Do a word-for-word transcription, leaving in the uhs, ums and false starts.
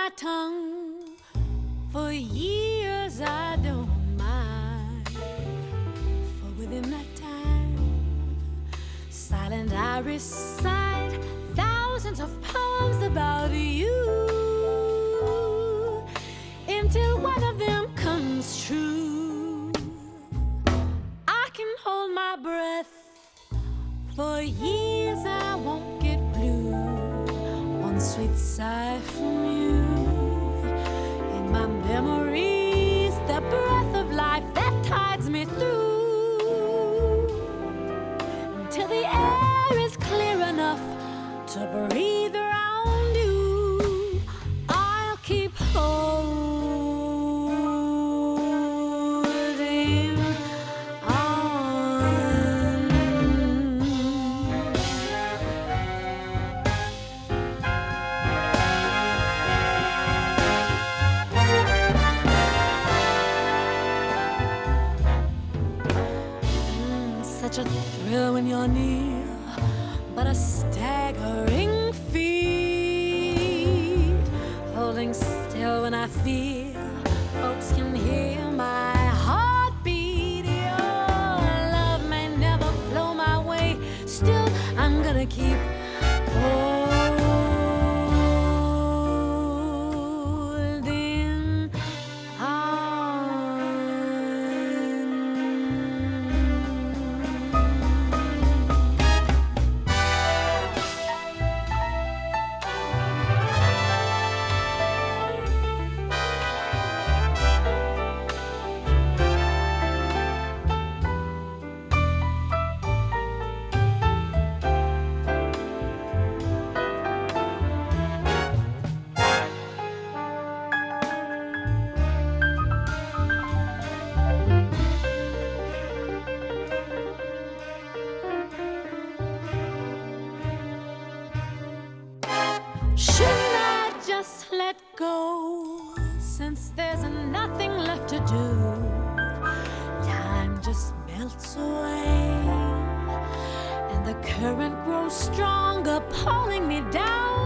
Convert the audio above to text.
my tongue. For years I don't mind, for within that time, silent I recite thousands of poems about you, until one of them comes true. I can hold my breath, for years I won't get blue. One sweet sigh from you, in my memories, the breath of life that tides me through, until the air is clear enough to breathe around you. I'll keep holding on. Mm, such a thrill when you're near, but a staggering feat. Holding still when I feel folks can hear my heartbeat. Your love may never flow my way, still I'm gonna keep holding on. Shouldn't I just let go, since there's nothing left to do? Time just melts away, and the current grows stronger, pulling me down.